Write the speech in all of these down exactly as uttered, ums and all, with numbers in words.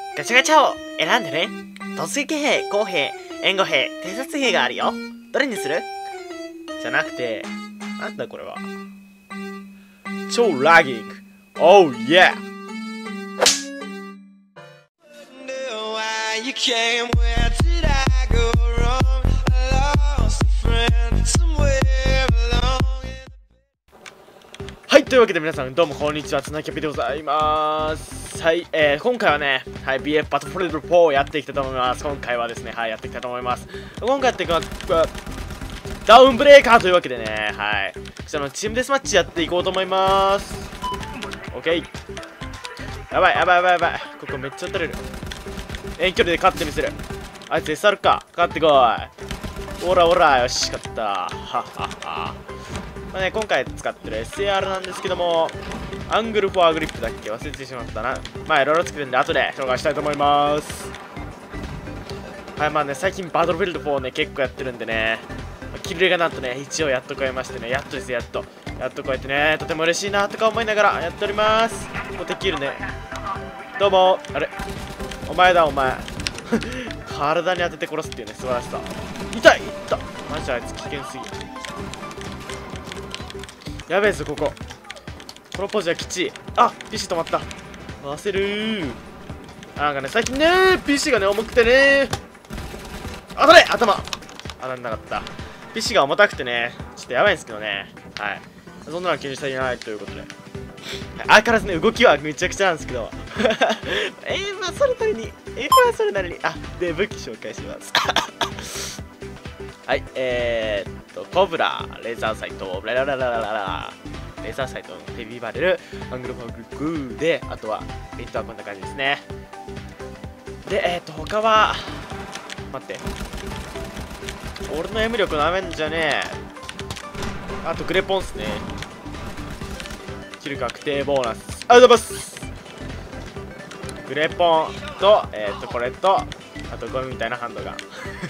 ガチャガチャを選んでね。突撃兵、公兵、援護兵、偵察兵があるよ。どれにする？じゃなくて、なんだこれは。超ラギング。Oh yeah!はい、というわけで皆さんどうもこんにちは、つなきゃぴでございます。はい、えー、今回はね、はい、ビーエフ バトルフォールフォーをやっていきたいと思います。今回はですね、はい、やっていきたいと思います。今回やっていきます、ダウンブレーカーというわけでね、はい、こちらのチームデスマッチやっていこうと思います。オッケー。やばい、やばい、やばい、やばい。ここめっちゃ撃たれる。遠距離で勝ってみせる。あいつ エスアール か。勝ってこい。オラオラ、よし、勝った。はっはっは。まあね、今回使ってる エスエーアール なんですけども、アングルフォアグリップだっけ忘れてしまったな。まあいろいろ作るんで後で紹介したいと思います。はい、まあね、最近バトルフィールドフォーね結構やってるんでね、キルレがなんとね一応やっと超えましてね、やっとですやっとやっと超えてね、とても嬉しいなとか思いながらやっております。こう敵いるね。どうも。あれお前だお前体に当てて殺すっていうね、素晴らしさ。痛いいったマジであいつ危険すぎ。やべえぞここ。このポジはきちい。あ ピーシー 止まった。焦るー。なんかね最近ね ピーシー がね重くてね、当たれ頭当たんなかった。 ピーシー が重たくてねちょっとやばいんですけどね。はい、そんなの気にしたいないということで、相変わらずね動きはめちゃくちゃなんですけどえー、まあそれなりにえー、まあそれなりにあで武器紹介しますはい、えー、っとコブラ、レーザーサイト、ラララララララレーザーサイト、ヘビーバレル、アングルフォーグルグーで、あとはミッドはこんな感じですね。で、えー、っと他は待って俺の M 力なめんじゃねえ。あとグレポンっすね。キル確定ボーナスありがとうございます。グレポンとえー、っとこれとあとゴミみたいなハンドガン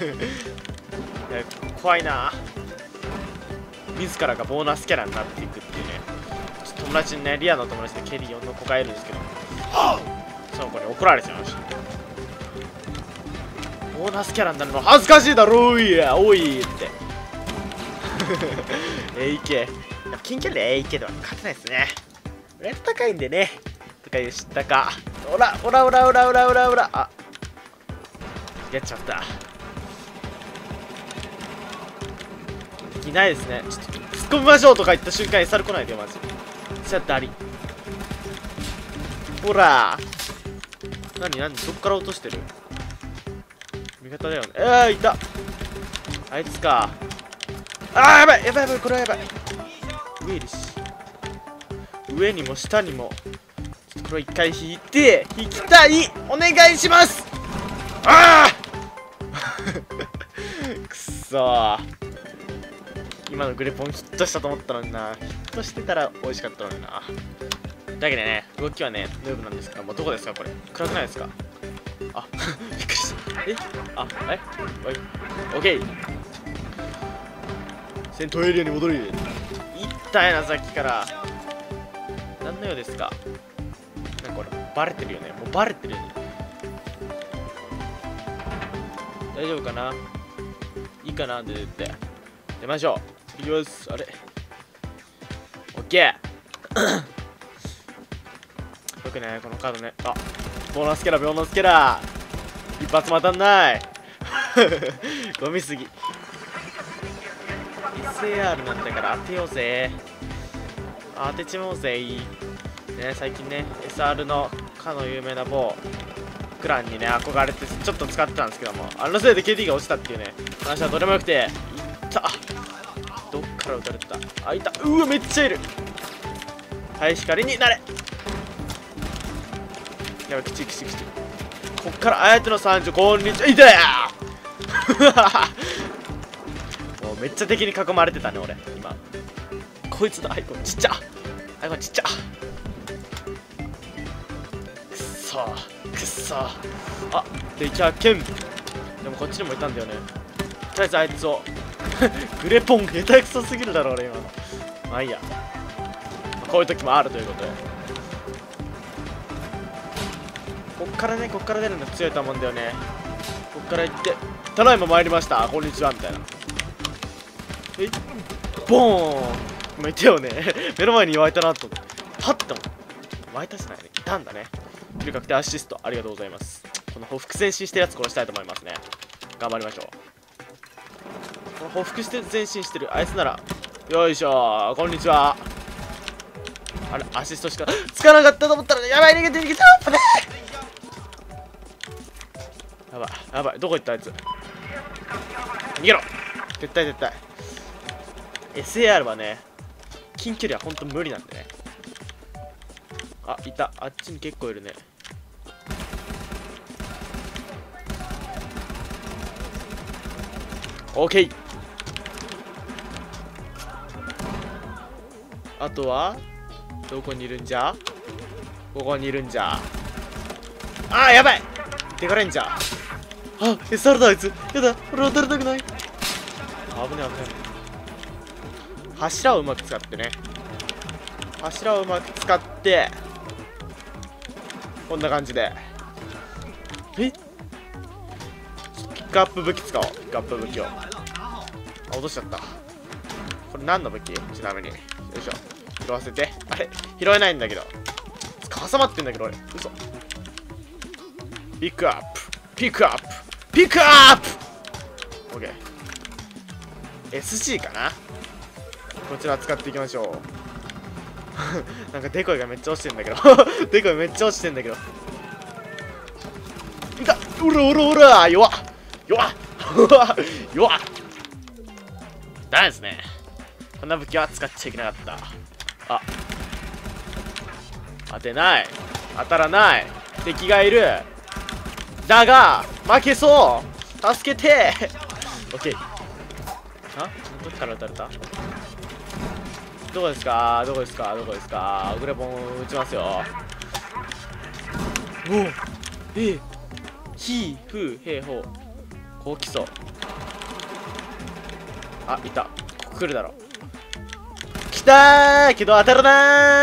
怖いな。自らがボーナスキャラになっていくっていうね。ちょっと友達にね、リアの友達でケリーよんの子がいるんですけど、その子に怒られちゃいました。ボーナスキャラになるの恥ずかしいだろういやおいってエーケー 近距離で エーケー では勝てないですね。レベル高いんでねとかいう知ったか。おらおらおらおらおらおらおらあやっちゃった。いないですね。ちょっと突っ込みましょうとか言った瞬間に猿来ないでよマジで。じゃあダリほら何何どっから落としてる味方だよね。えー、いたあいつか。あーやばいやばいやばいこれはやばい。上いるし上にも下にも。ちょっとこれ一回引いて引きたいお願いします。ああくっそー今のグレポンヒットしたと思ったのにな。ヒットしてたら美味しかったのにな。だけどね動きはねヌーブなんですけども、どこですかこれ暗くないですか。あびっくりした。えあえおいオッケー戦闘エリアに戻り。いったいなさっきから何の用ですか。なんかこれバレてるよね。もうバレてるよね。大丈夫かな。いいかなで出て出ましょう。いきます。あれオッケーよくねこのカードね。あボーナスキャラボーナスキャラ一発も当たんないゴミすぎ。 エスエーアール なんだから当てようぜ。当てちまおうぜね。最近ね エスアール のかの有名な某クランにね憧れてちょっと使ってたんですけども、あのせいで ケーディー が落ちたっていうね話はどれもよくて。いったどっから撃たれた。あいたうわめっちゃいる。はい光になれ。やばいきちいきちいきちい。こっからあやてのさんじゅうこんにちは。いたやもうめっちゃ敵に囲まれてたね俺今。こいつだアイコンちっちゃアイコンちっちゃくっそーくっそー。あできゃけんでもこっちにもいたんだよね。とりあえずあいつをグレポン下手くそすぎるだろ俺今の。まあいいや、こういう時もあるということで。 こっからね、こっから出るの強いと思うんだよね。こっから行って、ただいま参りました、こんにちは、みたいな。えいボーン今いたよね。目の前に湧いたなと思って。はっても、湧いたじゃないね。いたんだね。ビル確定アシスト、ありがとうございます。この報復前進してるやつ殺したいと思いますね。頑張りましょう。この報復して前進してるあいつなら、よいしょー、こんにちは。あれ、アシストしかつかなかったと思ったら、やばい、逃げて逃げたー、やばい、やばい、どこ行ったあいつ。逃げろ、絶対絶対。エスエーアール はね、近距離はほんと無理なんでね。あ、いた、あっちに結構いるね。オーケー。あとはどこにいるんじゃ。ここにいるんじゃ。あーやばい、デカレンジャー。あ、エスアール だあいつ。やだ、俺当たりたくない。危ね危ね。柱をうまく使ってね、柱をうまく使ってこんな感じで、えピックアップ武器使おう。ピックアップ武器を、あ、落としちゃった。これ何の武器ちなみに。よいしょ、拾わせて。あれ拾えないんだけど、挟まってんだけど俺。嘘。ピックアップピックアップピックアップ OK。 エスジー かな、こちら使っていきましょう。なんかデコイがめっちゃ落ちてんだけど。デコイめっちゃ落ちてんだけど。いた、おらおらおら、弱っ弱っ弱っ。ダメですね、こんな武器は使っちゃいけなかった。あ、当てない、当たらない、敵がいる。だが負けそう、助けて。オッケー。あ、どっから撃たれた。どこですかどこですかどこですか。グレポン撃ちますよ。おお、えひふへいほう、こう来そう。あ、いた、ここ来るだろ。来たーけど当たらない。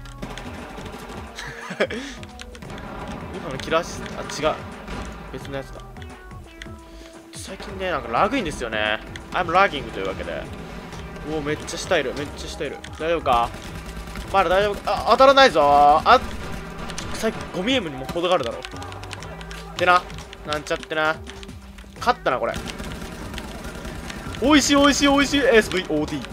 今のキラーシス、あ、違う、別のやつだ。最近ね、なんかラグいんですよね。I'm lagging というわけで。おお、めっちゃ下いる、めっちゃ下いる。大丈夫か、まだ大丈夫か。あ、当たらないぞー。あ、最近 ごミリエム にも程があるだろってな、なんちゃってな。勝ったなこれ。おいしいおいしいおいしい エスブイオーディー。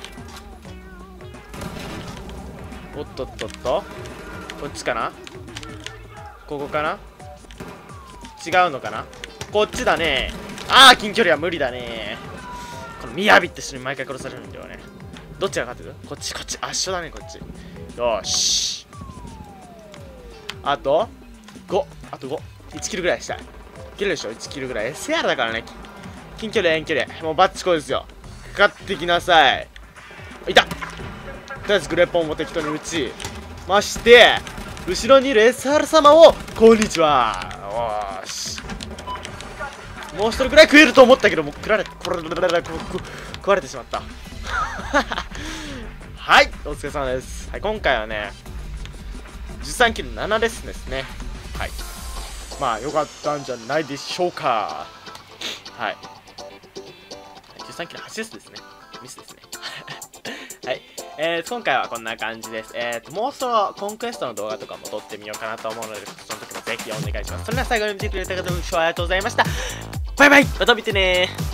おっとっとっと、こっちかな、ここかな、違うのかな、こっちだね。あー、近距離は無理だね。このミヤビって人に毎回殺されるんだよね。どっちが勝ってる、こっちこっち、圧勝だねこっち。よーし、あとご、あとご、いちキルぐらいしたい。いけるでしょ、いちキルぐらい。 エスアール だからね、近距離遠距離もうバッチコイですよ。かかってきなさい。いた、とりあえずグレポンも適当に打ちまして、後ろにいる エスアール 様をこんにちは。よーし、もう一人ぐらい食えると思ったけど、もう食られこれ食われてしまった。はい、お疲れ様です。はい、今回はねじゅうさんキルななですですね。はい、まあ良かったんじゃないでしょうか。はい、じゅうさんキルはちですですね。ミスですね。はい、えー、今回はこんな感じです。えーと、もうそろコンクエストの動画とかも撮ってみようかなと思うので、その時もぜひお願いします。それでは最後に見てくれた方、ご視聴ありがとうございました。バイバイ、また見てねー。